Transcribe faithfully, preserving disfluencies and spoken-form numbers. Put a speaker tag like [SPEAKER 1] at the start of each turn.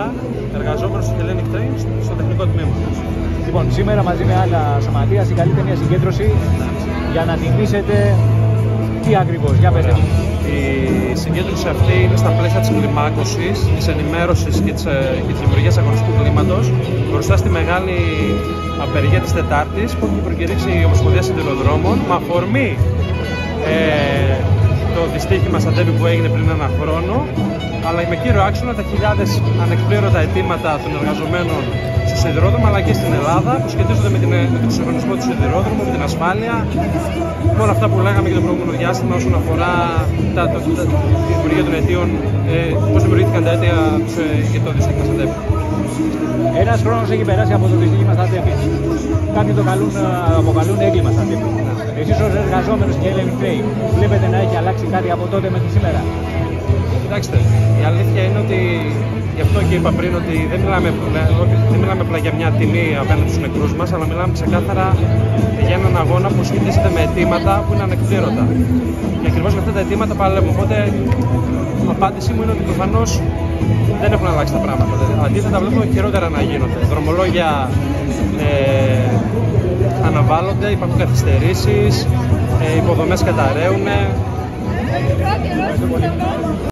[SPEAKER 1] Σοφία, εργαζόμενος στο Hellenic Train, στο τεχνικό τμήμα.
[SPEAKER 2] Λοιπόν, σήμερα μαζί με άλλα σωματεία συγκαλείται μια συγκέντρωση για να τιμήσετε τι ακριβώς, για πετε.
[SPEAKER 1] Η συγκέντρωση αυτή είναι στα πλαίσια της κλιμάκωσης, της ενημέρωσης και της, και της δημιουργίας αγωνιστικού κλίματος μπροστά στη μεγάλη απεργία της Τετάρτης που έχει προκηρύξει η Ομοσπονδία Σιδηροδρόμων με αφορμή ε, το δυστύχημα στα Ντέμπι που έγινε πριν ένα χρόνο, αλλά με κύριο άξονα τα χιλιάδες ανεκπλήρωτα αιτήματα των εργαζομένων στο σιδηρόδρομο αλλά και στην Ελλάδα που σχετίζονται με, την, με τον εξυγχρονισμό του σιδηρόδρομου, με την ασφάλεια, με όλα αυτά που λέγαμε και το προηγούμενο διάστημα όσον αφορά τα, τα, τα, τη δημιουργία των αιτίων, ε, πώς δημιουργήθηκαν τα αίτια ε, για το δυστύχημα στα Ντέμπι.
[SPEAKER 2] Ένας χρόνος έχει περάσει από το δυστύχημα στα Ντέμπι. Κάποιοι το καλούν, αποκαλούν έγκλημα στα Ντέμπι. Εσείς ως εργαζόμενος και Hellenic Train βλέπετε να έχει αλλάξει κάτι από τότε μέχρι σήμερα?
[SPEAKER 1] Κοιτάξτε, η αλήθεια είναι ότι γι' αυτό και είπα πριν ότι δεν μιλάμε, δεν μιλάμε απλά για μια τιμή απέναντι στους νεκρούς μας, αλλά μιλάμε ξεκάθαρα για έναν αγώνα που σχετίζεται με αιτήματα που είναι ανεκπλήρωτα. Και ακριβώς με αυτά τα αιτήματα παλεύουμε. Οπότε η απάντησή μου είναι ότι προφανώς δεν έχουν αλλάξει τα πράγματα. Αντίθετα, βλέπουμε χειρότερα να γίνονται. Δρομολόγια ε, αναβάλλονται, υπάρχουν καθυστερήσεις, ε, υποδομές καταραίουν.